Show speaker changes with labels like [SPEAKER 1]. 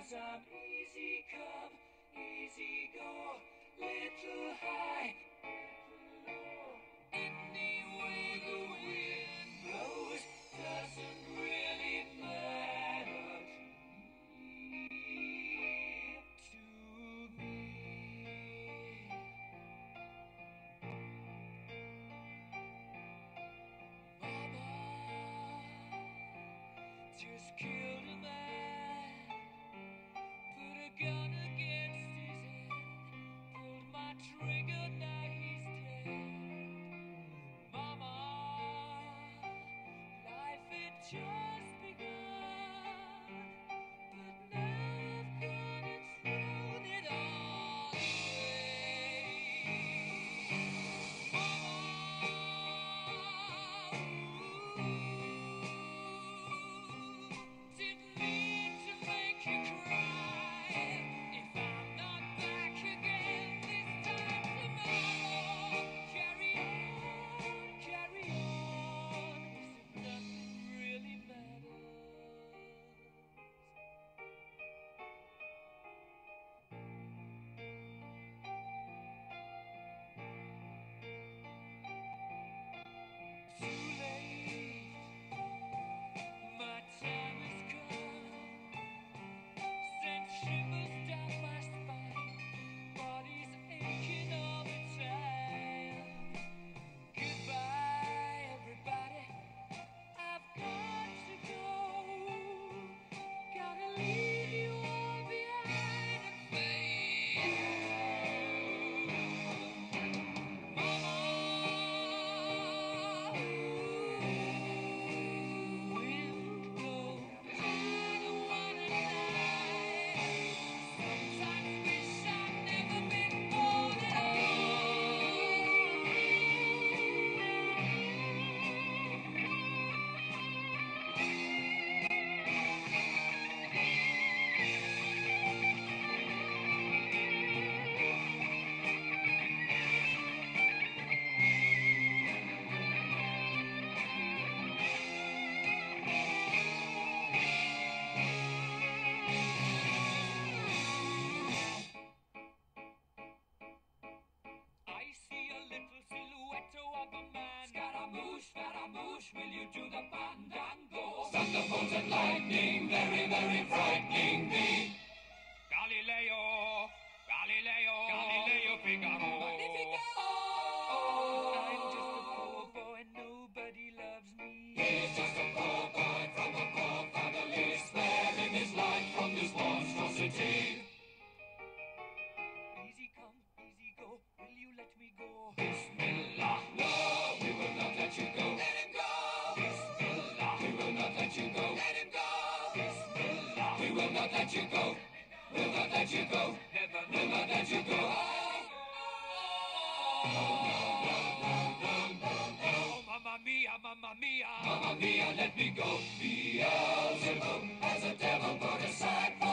[SPEAKER 1] 'cause I'm easy come, easy go, little high, little low. Any way the wind blows doesn't really matter to me. Mama just killed a man, put a gun against his head, pulled my trigger, now he's dead. Mama, life had just begun, but now I've gone and thrown it all away. Mama, didn't mean to make you cry. If I'm not back again this time tomorrow, carry on, carry on, as if nothing really matters. Too late, my time has come. Sent shivers down my spine, body's aching all the time. Goodbye, everybody, I've got to go. Gotta leave you all behind and fade. Mama, we'll go. I don't wanna die. Sometimes wish I'd never been born at I see a little silhouette of a man. Scaramouche, will you do the fandango? Thunderbolt and lightning, very, very frightening me. Galileo, Figaro. Magnifico! I'm just a poor boy, nobody loves me. He's just a poor boy from a poor family, sparing his life from this monstrosity. Easy come, easy go, will you let me go? Bismillah, no, we will not let you go. Let him go! Bismillah, we will not let you go. Let him go! Bismillah, we will not let you go. We'll not let you go. Never, will not let you go. Oh, mamma mia, mamma mia. Mamma mia, let me go. Beelzebub has a devil put aside.